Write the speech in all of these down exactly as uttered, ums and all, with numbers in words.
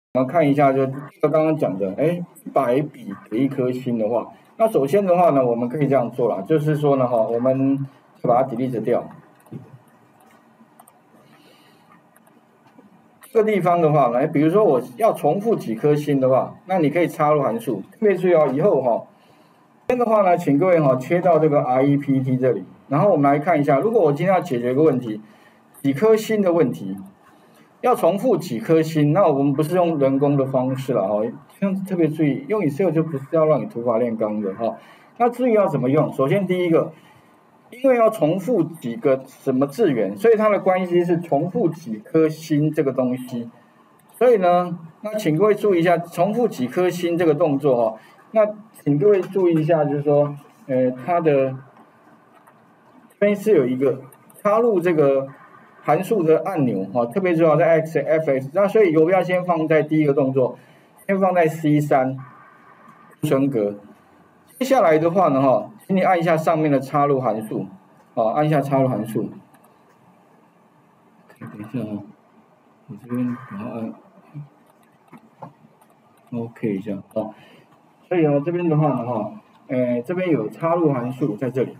我们看一下，就刚刚讲的，哎，一百笔给一颗星的话，那首先的话呢，我们可以这样做啦，就是说呢，哈，我们把它 delete 掉。这个地方的话呢，比如说我要重复几颗星的话，那你可以插入函数。特别注意哦，以后哈，这边的话呢，请各位哈切到这个 rept 这里，然后我们来看一下，如果我今天要解决一个问题，几颗星的问题。要重复几颗星，那我们不是用人工的方式了哈，像特别注意，用 Excel 就不是要让你土法炼钢的哈。那至于要怎么用，首先第一个，因为要重复几个什么字元，所以它的关系是重复几颗星这个东西。所以呢，那请各位注意一下，重复几颗星这个动作哈，那请各位注意一下，就是说，呃，它的这边是有一个插入这个。函数的按钮哈，特别主要在 X F X， 那所以游标先放在第一个动作，先放在 C 三 存格。接下来的话呢哈，请你按一下上面的插入函数，啊，按一下插入函数。等一下啊，我这边把它按 OK 一下啊。所以呢，这边的话呢哈，呃，这边有插入函数在这里。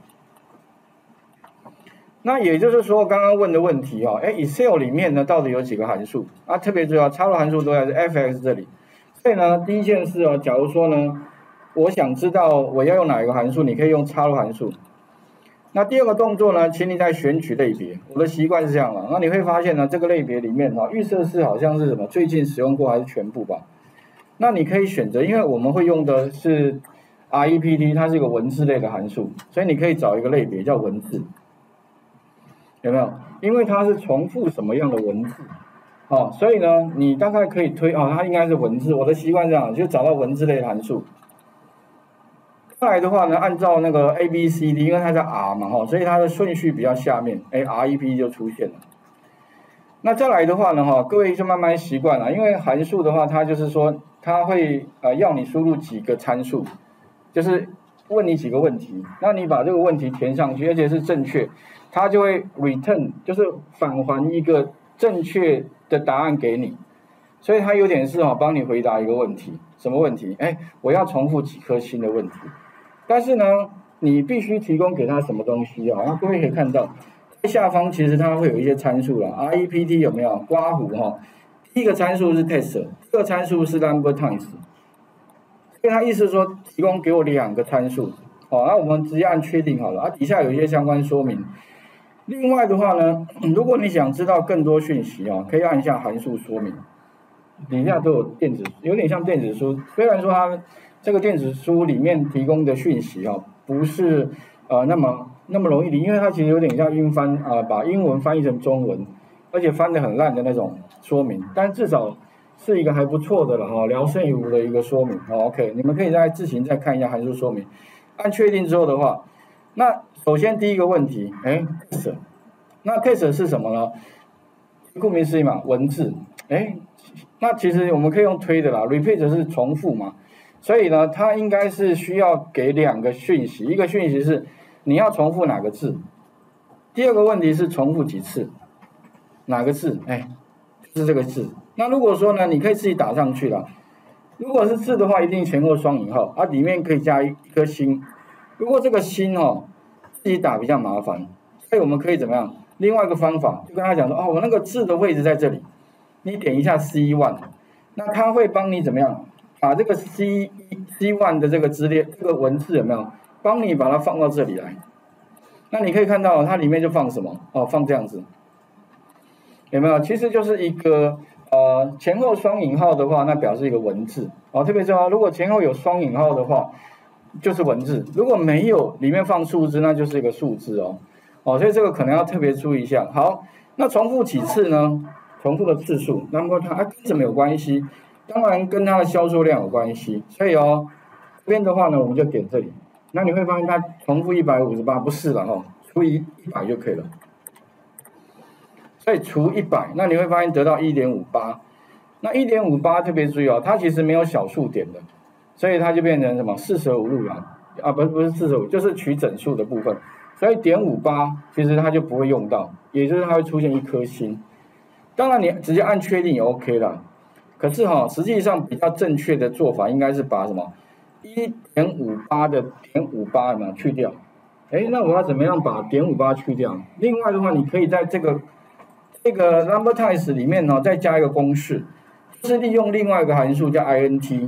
那也就是说，刚刚问的问题啊，哎 ，Excel 里面呢到底有几个函数啊？特别主要插入函数都在 F X 这里。所以呢，第一件事哦，假如说呢，我想知道我要用哪一个函数，你可以用插入函数。那第二个动作呢，请你再选取类别。我的习惯是这样的，那你会发现呢，这个类别里面啊，预设式好像是什么最近使用过还是全部吧？那你可以选择，因为我们会用的是 rept， 它是一个文字类的函数，所以你可以找一个类别叫文字。有没有？因为它是重复什么样的文字，哦，所以呢，你大概可以推哦，它应该是文字。我的习惯这样，就找到文字类的函数。再来的话呢，按照那个 A B C D， 因为它是 R 嘛，哈，所以它的顺序比较下面，哎 ，rept 就出现了。那再来的话呢，哈，各位就慢慢习惯了，因为函数的话，它就是说，它会呃要你输入几个参数，就是问你几个问题，那你把这个问题填上去，而且是正确。它就会 return， 就是返还一个正确的答案给你，所以它有点是哈帮你回答一个问题，什么问题？哎，我要重复几颗星的问题，但是呢，你必须提供给它什么东西啊？那各位可以看到，在下方其实它会有一些参数啦 ，rept 有没有？刮胡哈，第一个参数是 text， 第二个参数是 number times， 所以它意思是说提供给我两个参数，好，那我们直接按确定好了，啊，底下有一些相关说明。另外的话呢，如果你想知道更多讯息啊，可以按一下函数说明，底下都有电子，有点像电子书。虽然说它这个电子书里面提供的讯息啊，不是呃那么那么容易理，因为它其实有点像英翻啊、呃，把英文翻译成中文，而且翻得很烂的那种说明，但至少是一个还不错的了哈，聊胜于无的一个说明。好 ，OK， 你们可以再自行再看一下函数说明，按确定之后的话。那首先第一个问题，哎 ，case， 那 case 是什么呢？顾名思义嘛，文字。哎，那其实我们可以用推的啦 ，repeat 是重复嘛，所以呢，它应该是需要给两个讯息，一个讯息是你要重复哪个字，第二个问题是重复几次，哪个字？哎，就是这个字。那如果说呢，你可以自己打上去了。如果是字的话，一定前后双引号，啊，里面可以加一颗星。如果这个星哦，自己打比较麻烦，所以我们可以怎么样？另外一个方法就跟他讲说，哦，我那个字的位置在这里，你点一下 C 一， 那他会帮你怎么样？把这个 C C 一 的这个字列这个文字有没有？帮你把它放到这里来。那你可以看到它里面就放什么？哦，放这样子，有没有？其实就是一个呃前后双引号的话，那表示一个文字哦。特别重要，如果前后有双引号的话。就是文字，如果没有里面放数字，那就是一个数字哦，哦，所以这个可能要特别注意一下。好，那重复几次呢？重复的次数，那么它跟什么有关系？当然跟它的销售量有关系。所以哦，这边的话呢，我们就点这里，那你会发现它重复一百五十八，不是了哦，除以一百就可以了。所以除一百，那你会发现得到 一点五八， 那 一点五八 特别注意哦，它其实没有小数点的。所以它就变成什么四舍五入了啊？不是不是四舍五，就是取整数的部分。所以点五八其实它就不会用到，也就是它会出现一颗星。当然你直接按确定也 OK 了。 可是哈、哦，实际上比较正确的做法应该是把什么 一点五八 的点五八嘛去掉。哎，那我要怎么样把点五八去掉？另外的话，你可以在这个这个 number times 里面呢、哦，再加一个公式，就是利用另外一个函数叫 int，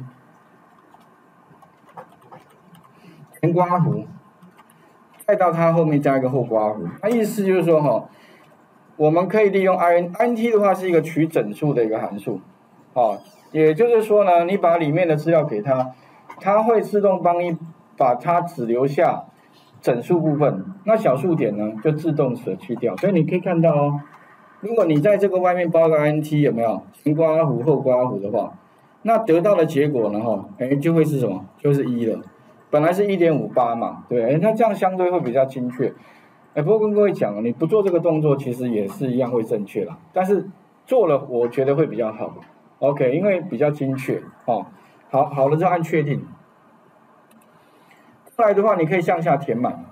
前刮弧，再到它后面加一个后刮弧。它意思就是说哈、哦，我们可以利用 int int 的话是一个取整数的一个函数，哦，也就是说呢，你把里面的资料给它，它会自动帮你把它只留下整数部分，那小数点呢就自动舍去掉。所以你可以看到哦，如果你在这个外面包个 int 有没有前刮弧后刮弧的话，那得到的结果呢哈，哎就会是什么？就是一了。本来是 一点五八 嘛，对，哎，那这样相对会比较精确。哎，不过跟各位讲，你不做这个动作，其实也是一样会正确啦。但是做了，我觉得会比较好。OK， 因为比较精确哦。好，好了就按确定。后来的话，你可以向下填满。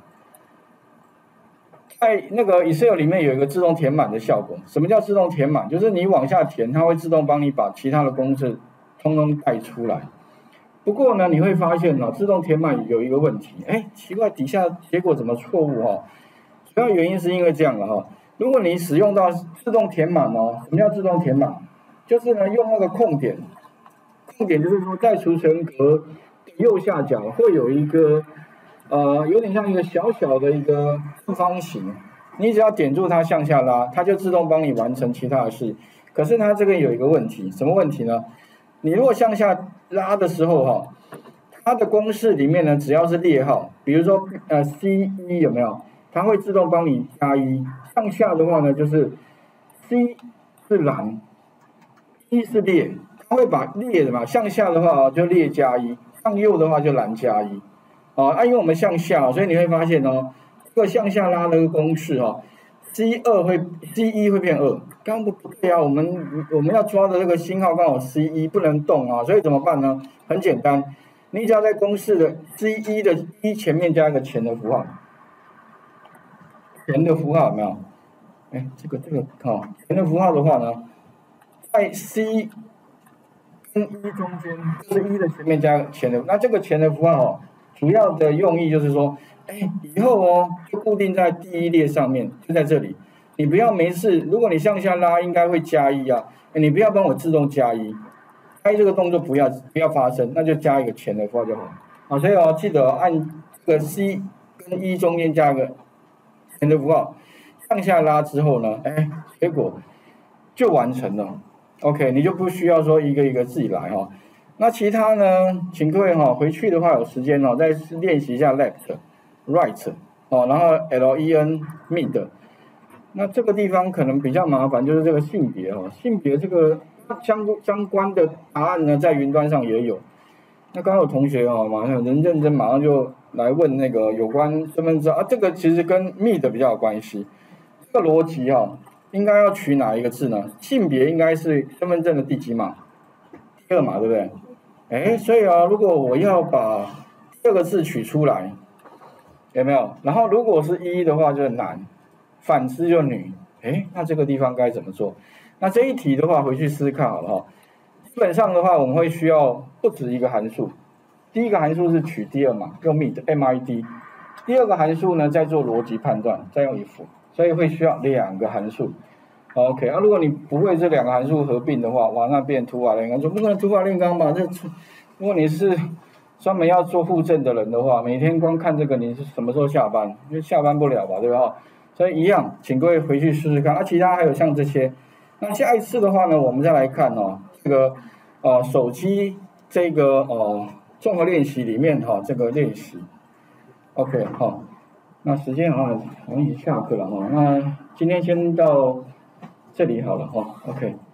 在那个 Excel 里面有一个自动填满的效果。什么叫自动填满？就是你往下填，它会自动帮你把其他的公式通通带出来。不过呢，你会发现呢、哦，自动填满有一个问题，哎，奇怪，底下结果怎么错误哈、哦？主要原因是因为这样的哈、哦，如果你使用到自动填满哦，什么叫自动填满？就是呢，用那个空点，空点就是说在储存格右下角会有一个呃，有点像一个小小的一个正方形，你只要点住它向下拉，它就自动帮你完成其他的事。可是它这个有一个问题，什么问题呢？你如果向下拉的时候哈，它的公式里面呢，只要是列号，比如说呃 C 一有没有？它会自动帮你加一。向下的话呢，就是 C 是栏，一是列，它会把列的嘛，向下的话就列加一，向右的话就栏加一。哦，啊，因为我们向下，所以你会发现哦，这个向下拉那个公式哦 ，C 二会 C 一会变二，刚刚不对啊，我们我们要抓的这个星号刚好 C 一不能动啊，所以怎么办呢？很简单，你只要在公式的 C 一的一前面加一个前的符号，前的符号有没有？哎，这个这个哦，前的符号的话呢，在 C 跟一中间，就是一的前面加前的，那这个前的符号哦。主要的用意就是说，哎，以后哦，就固定在第一列上面，就在这里。你不要没事，如果你向下拉，应该会加一啊，你不要帮我自动加一，加一这个动作不要不要发生，那就加一个前的符号就好。啊，所以哦，记得按这个 C 跟一中间加个前的符号，向下拉之后呢，哎，结果就完成了。OK， 你就不需要说一个一个自己来哈、哦。那其他呢？请各位哈、哦、回去的话有时间哦，再练习一下 left、right 哦，然后 len mid。那这个地方可能比较麻烦，就是这个性别哦，性别这个相相关的答案呢，在云端上也有。那刚刚有同学哦，马上人认真，马上就来问那个有关身份证啊，这个其实跟 mid 比较有关系。这个逻辑哦，应该要取哪一个字呢？性别应该是身份证的第几码？第二码，对不对？哎，所以啊，如果我要把第二个字取出来，有没有？然后如果是一的话，就是男，反之就女。哎，那这个地方该怎么做？那这一题的话，回去试试看好了哈。基本上的话，我们会需要不止一个函数。第一个函数是取第二码，用 mid mid。第二个函数呢，再做逻辑判断，再用 if， 所以会需要两个函数。OK， 啊，如果你不会这两个函数合并的话，哇，那变土法炼钢，总不能土法炼钢吧？这，如果你是专门要做户政的人的话，每天光看这个，你是什么时候下班？因为下班不了吧，对吧？所以一样，请各位回去试试看。啊，其他还有像这些，那下一次的话呢，我们再来看哦，这个呃手机这个呃综合练习里面哈、哦，这个练习 ，OK 哈、哦，那时间好像好像已经下课了哈、哦，那今天先到这里好了哈、哦、，OK。